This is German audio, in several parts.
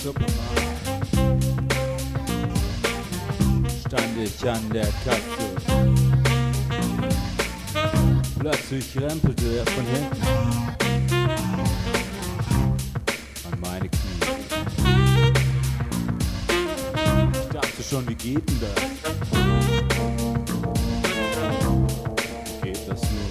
Supermarkt stand ich an der Kasse. Plötzlich rempelte er von hinten an meine Knie. Ich dachte schon, wie geht denn das? Wie geht das nur?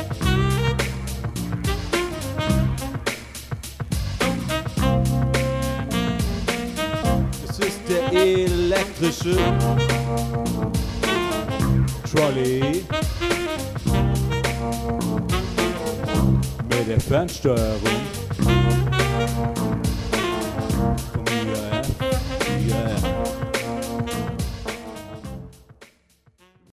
Es ist der elektrische Trolley mit der Fernsteuerung.